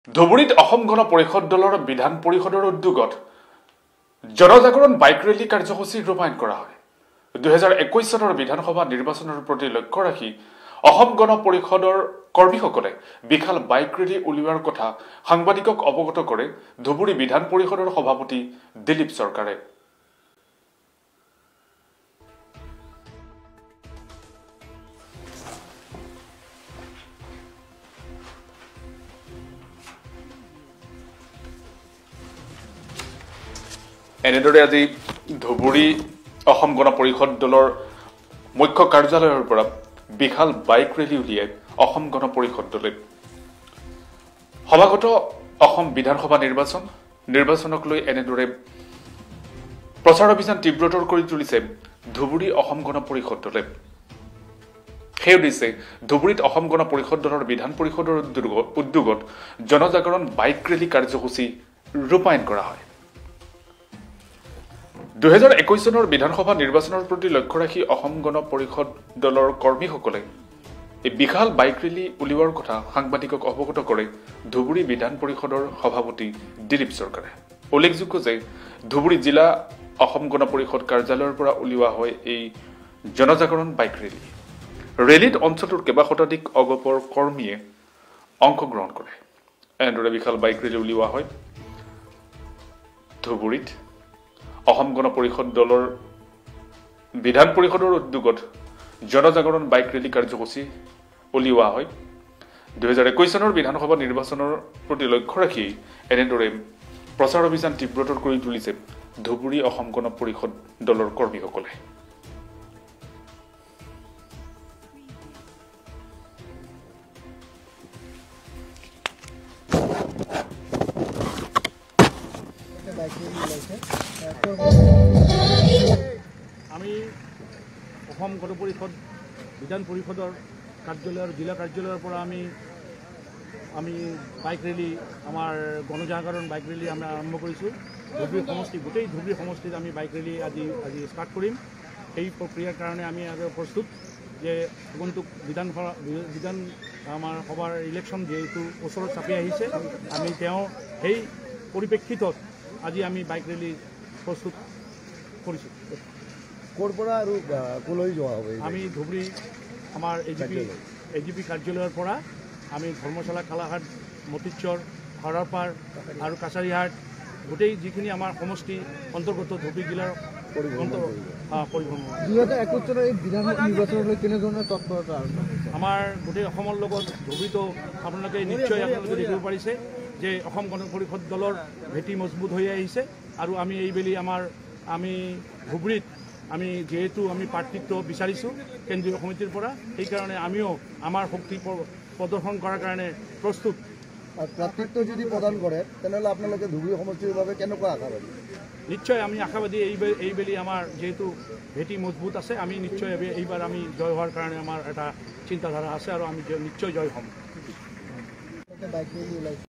ধুবুৰীত অসম গণ পৰিষদ দলৰ বিধান পৰিষদৰ উদ্যোগত জনজাগৰণ বাইক ৰেলী কাৰ্যসূচী ৰূপায়ণ কৰা হয়। 2021 চনৰ বিধানসভা নিৰ্বাচনৰ প্ৰতি লক্ষ্য ৰাখি অসম গণ পৰিষদৰ কৰ্মীসকলে বিশাল বাইক ৰেলী উলিওৱাৰ কথা সাংবাদিকক অৱগত কৰে ধুবুৰী বিধান পৰিষদৰ সভাপতি দিলীপ চৰকাৰে। এনেদৰে আজি ধুবুৰী অসম গণ পৰিষদ দলৰ মুখ্য কাৰ্যালয়ৰ পৰা বিশাল বাইক ৰেলী উলিয়াই অসম গণ পৰিষদ দলে সমাগত অসম বিধানসভা নিৰ্বাচনক লৈ এনেদৰে প্ৰচাৰ অভিযান তীব্ৰতৰ কৰি তুলিছে ধুবুৰী অসম গণ পৰিষদ দলে। সেই উদ্দেশ্যে ধুবুৰীত অসম গণ পৰিষদ দলৰ বিধান পৰিষদৰ উদ্যোগত জনজাগৰণ বাইক ৰেলী কাৰ্যসূচী ৰূপায়ণ কৰা হয়। 2021 চনৰ বিধানসভা নিৰ্বাচনৰ প্ৰতি লক্ষ্য ৰাখি অসম গণ পৰিষদ দলৰ কৰ্মীসকলে এই বিশাল বাইক ৰেলী উলিওৱাৰ কথা সাংবাদিকক অৱগত কৰে ধুবুৰী বিধান পৰিষদৰ সভাপতি দিলীপ চৰকাৰে। উল্লেখযোগ্য যে ধুবুৰী জিলা অসম গণ পৰিষদ কাৰ্যালয়ৰ পৰা উলিওৱা হয় এই জনজাগৰণ বাইক ৰেলী। ৰেলীত অঞ্চলটোৰ কেইবা শতাধিক অগপৰ কৰ্মীয়ে অংশগ্ৰহণ কৰে। এনেদৰে বিশাল বাইক ৰেলী উলিওৱা হয় ধুবুৰীত অসম গণ পৰিষদ দলৰ বিধান পৰিষদৰ উদ্যোগত জনজাগৰণ বাইক ৰেলী কাৰ্যসূচী উলিওৱা হয়। 2021 চনৰ বিধানসভা নিৰ্বাচনৰ প্ৰতি লক্ষ্য ৰাখি এনেদৰে প্ৰচাৰ অভিযান তীব্ৰতৰ কৰি তুলিছে ধুবুৰী অসম গণ পৰিষদ দলৰ কৰ্মীসকলে। আমি অসম গণ পৰিষদ বিধান পৰিষদৰ কাৰ্যালয়ৰ জিলা কাৰ্যালয়ৰ পৰা আমি বাইক ৰেলী আমাৰ গণজাগৰণ বাইক ৰেলী আমি আৰম্ভ কৰিছোঁ। ধুবুৰী সমষ্টি গোটেই ধুবুৰী সমষ্টিত আমি বাইক ৰেলী আজি ষ্টাৰ্ট কৰিম। সেই প্ৰক্ৰিয়াৰ কাৰণে আমি আৰু প্ৰস্তুত যে আগন্তুক বিধান আমাৰ সভাৰ ইলেকশ্যন যিহেতু ওচৰত চাপি আহিছে, আমি সেই পৰিপ্ৰেক্ষিতত আজি আমি বাইক ৰেলী প্ৰস্তুত কৰিছোঁ। ক'ৰ পৰা আৰু ক'লৈ যোৱা হ'ব? আমি ধুবুৰী আমাৰ এজিপি কাৰ্যালয়ৰ পৰা আমি ধৰ্মশালা, কালাঘাট, মতিচৰ, হৰাপাৰ আৰু কাছাৰীহাট গোটেই যিখিনি আমাৰ সমষ্টি অন্তৰ্গত ধুবুৰী জিলাৰ পৰিভ্ৰমণ। 2021 চনৰ এই বিধানসভা নিৰ্বাচনলৈ কেনেধৰণৰ তৎপৰতা আমাৰ গোটেই অসমৰ লগত ধুবুৰীতো আপোনালোকে দেখিব পাৰিছে যে অসম গণ পৰিষদ দলৰ ভেটি মজবুত হৈ আহিছে আৰু আমি এইবেলি আমি ধুবুৰীত যিহেতু আমি প্ৰাৰ্থিত্ব বিচাৰিছোঁ কেন্দ্ৰীয় সমিতিৰ পৰা, সেইকাৰণে আমিও আমাৰ শক্তি প্ৰদৰ্শন কৰাৰ কাৰণে প্ৰস্তুত। প্ৰাৰ্থিত্ব যদি প্ৰদান কৰে তেনেহ'লে আপোনালোকে ধুবুৰী সমষ্টিৰ বাবে কেনেকুৱা আশাবাদী? নিশ্চয় আমি আশাবাদী। এইবেলি আমাৰ যিহেতু ভেটি মজবুত আছে, আমি নিশ্চয় এইবাৰ আমি জয় হোৱাৰ কাৰণে আমাৰ এটা চিন্তাধাৰা আছে আৰু আমি নিশ্চয় জয় হ'ম।